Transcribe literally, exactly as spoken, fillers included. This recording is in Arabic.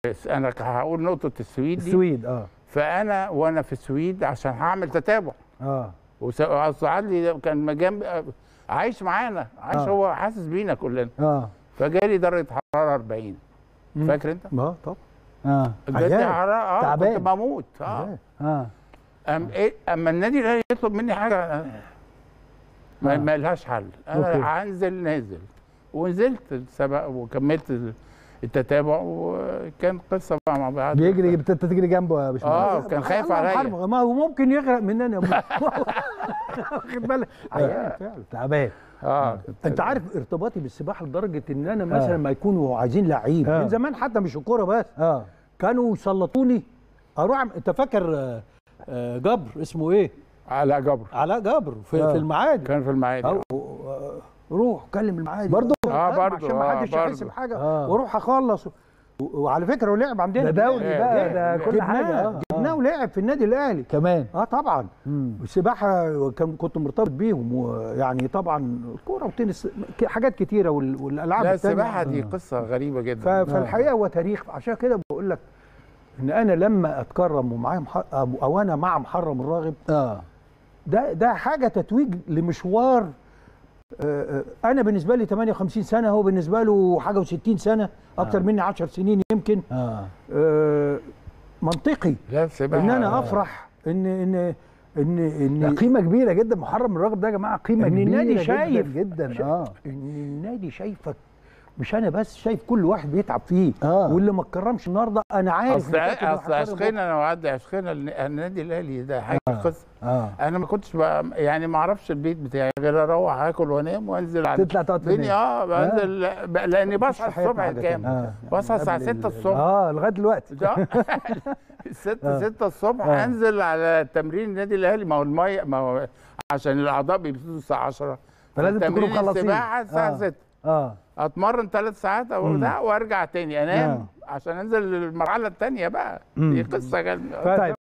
انا هقول نقطه السويد دي. السويد اه فانا وانا في السويد عشان هعمل تتابع اه وصعد لي كان جنب عايش معانا عايش آه. هو حاسس بينا كلنا اه فجالي درجه حراره أربعين. فاكر انت؟ اه طبعا اه جالي حراره اه تعبان. كنت بموت اه اه أم إيه اما النادي الاهلي يطلب مني حاجه ما, آه. ما لهاش حل. انا أوكي. هنزل نازل ونزلت السباق وكملت التتابع وكان قصه بقى مع بعض. بيجري انت تجري جنبه يا باشمهندس. اه كان خايف عليا. ما هو ممكن يغرق مننا واخد بالك عيان فعلا تعبان. اه انت عارف ارتباطي بالسباحه لدرجه ان انا مثلا آه. ما يكونوا عايزين لعيب آه. من زمان حتى مش الكوره بس اه كانوا يسلطوني اروح. انت فاكر آه جبر اسمه ايه؟ علاء جبر. علاء جبر في, آه. في المعادي. كان في المعادي آه. روح كلم المعادي برضه اه برضه عشان ما حدش يحس بحاجه آه. واروح اخلص. وعلى فكره ولعب عندنا ده دولي بقى ده كل حاجه جبناه ولعب في النادي الاهلي كمان اه طبعا. السباحه كان كنت مرتبط بيهم ويعني طبعا الكوره والتنس حاجات كتيره والالعاب لا السباحه دي قصه غريبه جدا. فالحقيقه هو تاريخ. عشان كده بقول لك ان انا لما اتكرم ومعايا او انا مع محرم الراغب اه ده ده حاجه تتويج لمشوار. انا بالنسبه لي ثمانية وخمسين سنه هو بالنسبه له حاجه وستين سنه اكتر آه. مني عشر سنين يمكن. آه. آه منطقي ان انا افرح ان ان ان ان قيمه كبيره جدا. محرم الراغب ده يا جماعه قيمه كبيره النادي شايف جدا, جداً. اه ان النادي شايفك مش انا بس شايف كل واحد بيتعب فيه آه. واللي ما اتكرمش النهارده انا عارف. اصل اصل عشقنا انا وعد عشقنا النادي الاهلي ده حاجه آه. قصه آه. انا ما كنتش يعني ما اعرفش البيت بتاعي غير اروح اكل وانام وانزل على تطلع تقعد في اه بنزل آه. لاني بصحى الصبح كام؟ آه. بصحى الساعه ستة الصبح اه لغايه دلوقتي ستة ستة الصبح آه. انزل على تمرين النادي الاهلي. ما هو الميه ما هو عشان الاعضاء بيبتدوا الساعه عشرة فلازم تكونوا مخلصين السباحه الساعه آه. ستة اه اتمرن ثلاث ساعات او ده وارجع تاني انام آه. عشان انزل المرحله الثانيه بقى. دي قصه جامده.